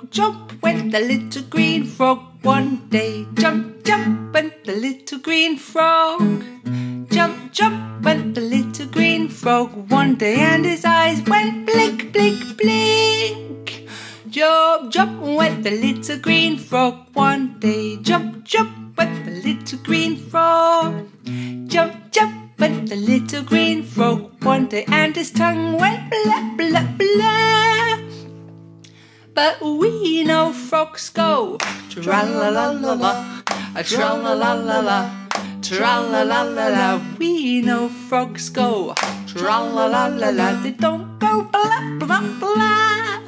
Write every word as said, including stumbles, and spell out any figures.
Jump, jump went the little green frog one day. Jump, jump went the little green frog. Jump, jump went the little green frog one day, and his eyes went blink, blink, blink. Jump, jump went the little green frog one day. Jump, jump went the little green frog. Jump, jump went the little green frog one day, and his tongue went blah, blah, blah. But we know frogs go tra-la-la-la-la, tra-la-la-la-la, tra-la-la-la-la. We know frogs go tra-la-la-la-la. They don't go blah, blah, blah.